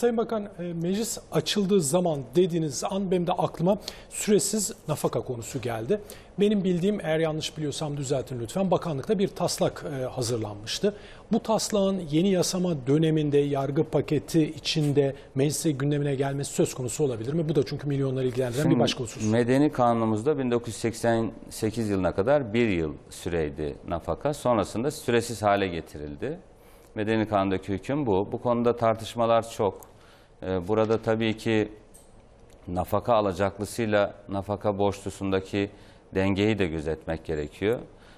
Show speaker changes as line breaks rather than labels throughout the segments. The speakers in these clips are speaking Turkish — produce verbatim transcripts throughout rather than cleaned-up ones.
Sayın Bakan, meclis açıldığı zaman dediğiniz an benim de aklıma süresiz nafaka konusu geldi. Benim bildiğim, eğer yanlış biliyorsam düzeltin lütfen, bakanlıkta bir taslak hazırlanmıştı. Bu taslağın yeni yasama döneminde yargı paketi içinde meclise gündemine gelmesi söz konusu olabilir mi? Bu da çünkü milyonları ilgilendiren
Şimdi,
bir başka husus.
Medeni kanunumuzda bin dokuz yüz seksen sekiz yılına kadar bir yıl süreydi nafaka. Sonrasında süresiz hale getirildi. Medeni kanundaki hüküm bu. Bu konuda tartışmalar çok. Burada tabii ki nafaka alacaklısıyla nafaka borçlusundaki dengeyi de gözetmek gerekiyor.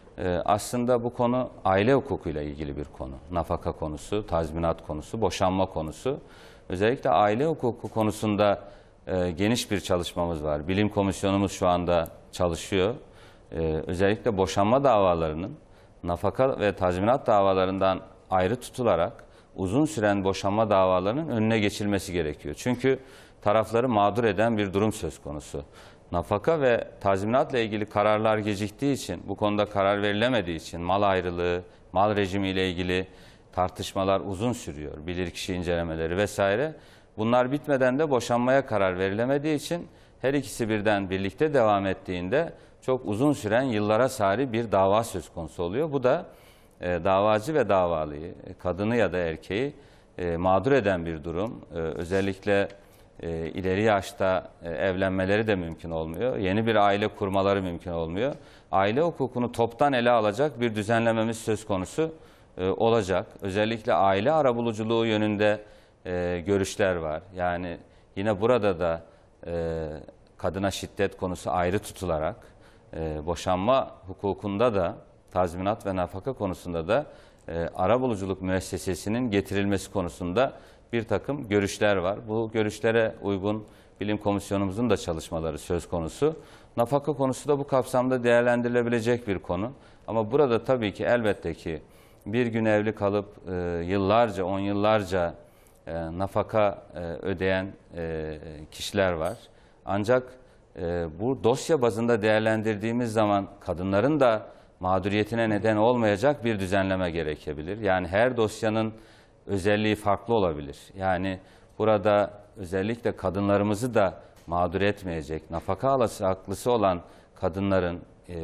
Aslında bu konu aile hukukuyla ilgili bir konu. Nafaka konusu, tazminat konusu, boşanma konusu. Özellikle aile hukuku konusunda geniş bir çalışmamız var. Bilim komisyonumuz şu anda çalışıyor. Özellikle boşanma davalarının nafaka ve tazminat davalarından ayrı tutularak uzun süren boşanma davalarının önüne geçilmesi gerekiyor. Çünkü tarafları mağdur eden bir durum söz konusu. Nafaka ve tazminatla ilgili kararlar geciktiği için, bu konuda karar verilemediği için mal ayrılığı, mal rejimi ile ilgili tartışmalar uzun sürüyor. Bilirkişi incelemeleri vesaire. Bunlar bitmeden de boşanmaya karar verilemediği için her ikisi birden birlikte devam ettiğinde çok uzun süren yıllara sari bir dava söz konusu oluyor. Bu da e, davacı ve davalıyı, kadını ya da erkeği e, mağdur eden bir durum. E, özellikle e, ileri yaşta e, evlenmeleri de mümkün olmuyor. Yeni bir aile kurmaları mümkün olmuyor. Aile hukukunu toptan ele alacak bir düzenlememiz söz konusu e, olacak. Özellikle aile arabuluculuğu yönünde e, görüşler var. Yani yine burada da e, kadına şiddet konusu ayrı tutularak, e, boşanma hukukunda da, tazminat ve nafaka konusunda da e, arabuluculuk müessesesinin getirilmesi konusunda bir takım görüşler var. Bu görüşlere uygun bilim komisyonumuzun da çalışmaları söz konusu. Nafaka konusu da bu kapsamda değerlendirilebilecek bir konu. Ama burada tabii ki elbette ki bir gün evli kalıp e, yıllarca, on yıllarca e, nafaka e, ödeyen e, kişiler var. Ancak e, bu dosya bazında değerlendirdiğimiz zaman kadınların da mağduriyetine neden olmayacak bir düzenleme gerekebilir. Yani her dosyanın özelliği farklı olabilir. Yani burada özellikle kadınlarımızı da mağdur etmeyecek, nafaka alacaklısı olan kadınların e,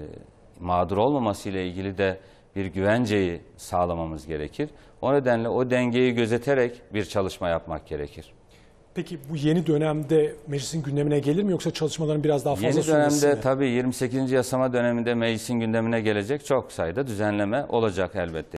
mağdur olmaması ile ilgili de bir güvenceyi sağlamamız gerekir. O nedenle o dengeyi gözeterek bir çalışma yapmak gerekir.
Peki bu yeni dönemde meclisin gündemine gelir mi, yoksa çalışmaların biraz daha fazla
Yeni
sürmesi
dönemde
mi?
tabii yirmi sekizinci yasama döneminde meclisin gündemine gelecek çok sayıda düzenleme olacak elbette.